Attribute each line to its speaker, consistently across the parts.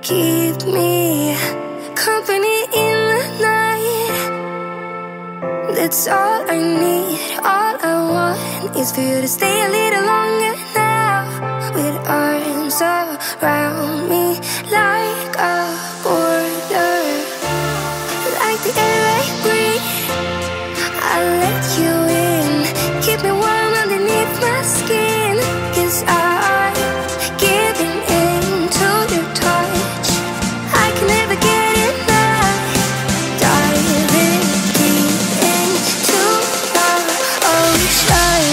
Speaker 1: keep me company in the night. That's all I need, all I want is for you to stay a little longer now, with arms around me like a border, like the air I breathe. I'll let you in, keep me warm underneath my skin, 'cause I'm giving in to your touch. I can never get enough, diving deep into the ocean.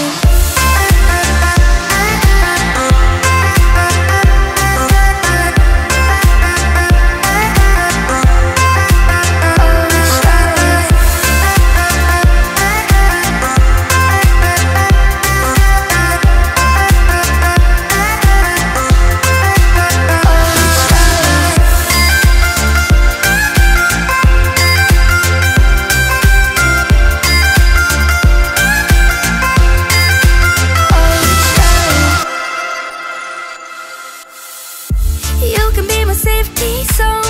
Speaker 1: You can be my safety zone.